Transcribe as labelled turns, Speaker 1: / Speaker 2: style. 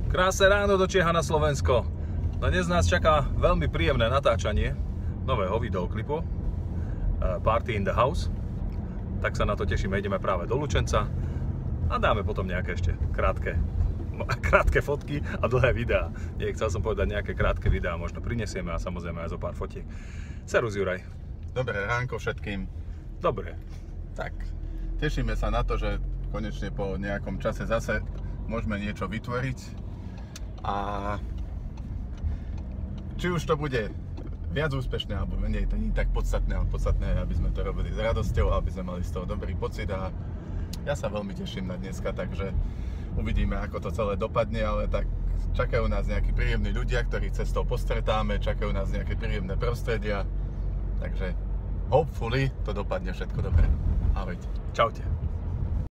Speaker 1: Krásne ráno do Čiech a na Slovensko. No dnes nás čaká veľmi príjemné natáčanie nového videoklipu Party in the House. Tak sa na to tešíme, ideme práve do Lučenca a dáme potom nejaké ešte krátke fotky a dlhé videá. Nie, chcel som povedať nejaké krátke videá, možno prinesieme a samozrejme aj zo pár fotiek. Servus Juraj.
Speaker 2: Dobré ránko všetkým.
Speaker 1: Dobre.
Speaker 2: Tak, tešíme sa na to, že konečne po nejakom čase zase môžeme niečo vytvoriť. A či už to bude viac úspešné alebo menej, to nie je tak podstatné, ale podstatné je, aby sme to robili s radosťou, aby sme mali z toho dobrý pocit a ja sa veľmi teším na dneska, takže uvidíme, ako to celé dopadne, ale tak čakajú nás nejakí príjemní ľudia, ktorých cestou postretáme, čakajú nás nejaké príjemné prostredia, takže hopefully to dopadne všetko dobre. Ahojte.
Speaker 1: Čaute.